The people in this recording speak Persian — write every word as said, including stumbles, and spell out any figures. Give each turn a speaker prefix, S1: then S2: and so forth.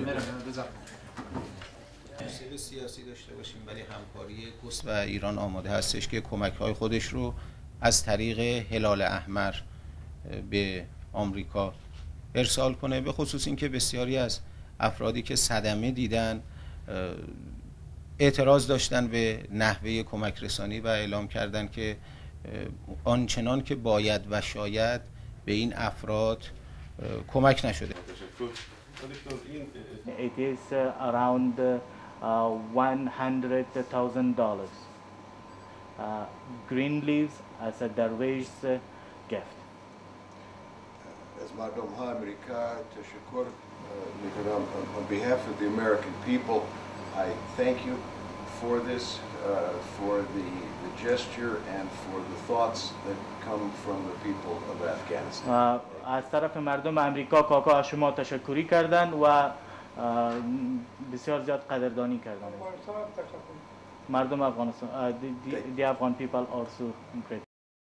S1: مسئله سیاسی داشته باشیم ولی همکاری و ایران آماده هستش که کمک‌های خودش رو از طریق هلال احمر به آمریکا ارسال کنه، به خصوص اینکه بسیاری از افرادی که صدمه دیدن اعتراض داشتن به نحوه کمک رسانی و اعلام کردن که آنچنان که باید و شاید به این افراد کمک نشده.
S2: It is uh, around uh, one hundred thousand dollars. Uh, green leaves as a Darwish uh, gift.
S3: از مردم ها امریکا تشکر میکنم. On behalf of the American people, I thank you for this, uh, for the, the gesture and for the thoughts that come from the people of Afghanistan.
S2: از طرف مردم امریکا کاکا از شما تشکری کردند و بسیار زیاد قدردانی کردند. مردم افغانستان, the, the, the Afghan people also grateful.